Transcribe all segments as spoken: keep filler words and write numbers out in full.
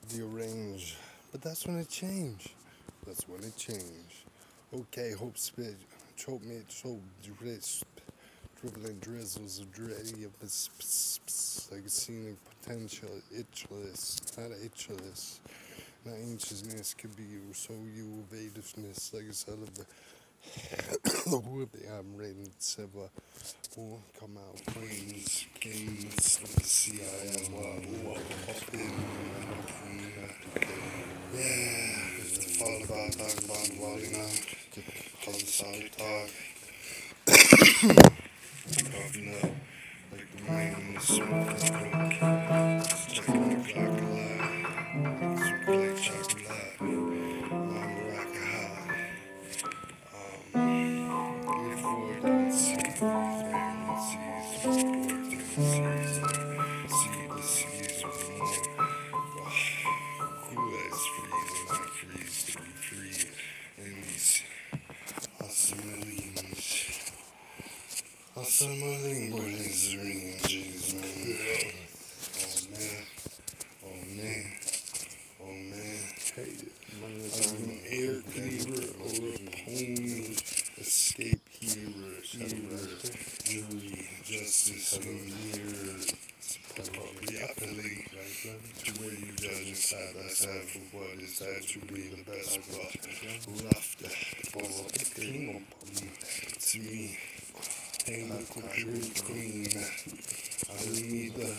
the arrange. But that's when it changed. That's when it changed. Okay, hope spit, choke me, choke, rich, dribbling drizzles of dready of like a scenic potential, itchless, not itchless. Not anxiousness could be you, so you evasiveness, like a son of the the whooping I'm rating Siva will come out planes, games, the C I M, up in, yeah, it's the fall about talk about walking out, call the solid talk, talking up, like the man in the smoke is broke, checking the clock a lot, super like chocolate, mama rock a high, um, if war don't see, man sees, war don't see, see the seas with more, cool as freezing, not freeze to be free, and these assimilations. Assimilating boys ranges, man. Oh man, oh man, oh man. Hey, I'm an air cleaver or a pony, escape hero, hero, jury, justice, and mirror. Appropriately, to where you judge side by side for what is that to be the best, but laughter, for the cream to me. Hey, look what you're queen. I need the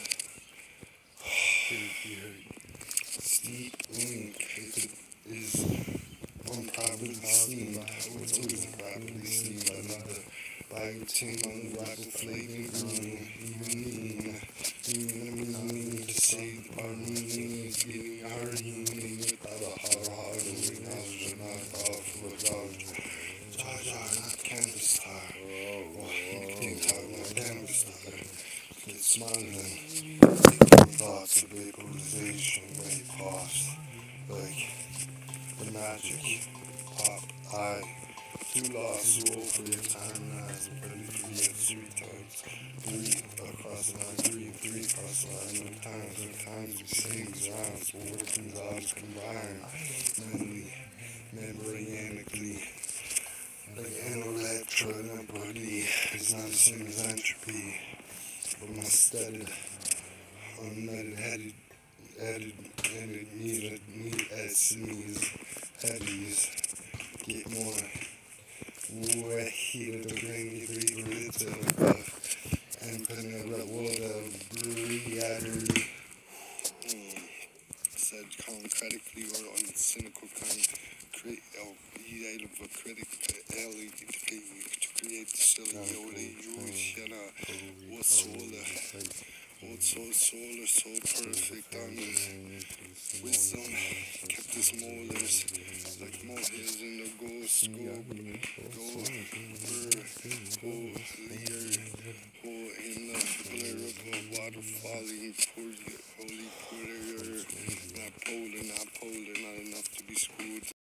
steep link. If it is unproperly seen, or it's always improperly seen by another, by your team on the rival flaving green, even mean. Even I mean to say the part meaning is getting irony, meaning without a hard heart, or acknowledge and not off for a dodge. Jar Jar, not canvas star. Oh, you think how not canvas star. Get smiling. Thoughts of vaporization, very pause. Like the magic. Pop, eye. Two lost, roll for your time, eyes, and pretty three at three times. Three across the line, three and three across the line. No times, no times, we sings, rhymes, four, two lives combined. Mentally, membranically. Like an electrode and a body is not the same as entropy, but my studded, unmeted, headed, headed, headed, needed, need at sneeze, headies, get more, more heated, the grainy, three grits of, uh, and putting a red water, brewery, addery, said concretically or on cynical kind. Create, oh, he had a critic to create the silly Yoda, Yoshana, what solar, what so solar, so perfect on his wisdom, kept his molars like molars in the gold scope, go, burr, ho, leer, ho, in the blur of a water falling, holy, holy, not polar, not polar, not enough to be screwed.